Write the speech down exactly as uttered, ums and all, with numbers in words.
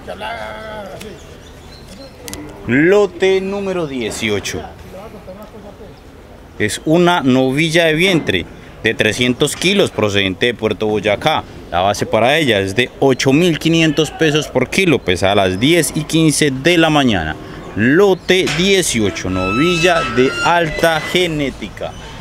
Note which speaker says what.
Speaker 1: Lote número dieciocho. Es una novilla de vientre de trescientos kilos procedente de Puerto Boyacá. La base para ella es de ocho mil quinientos pesos por kilo, pesa a las diez y quince de la mañana. Lote dieciocho, novilla de alta genética.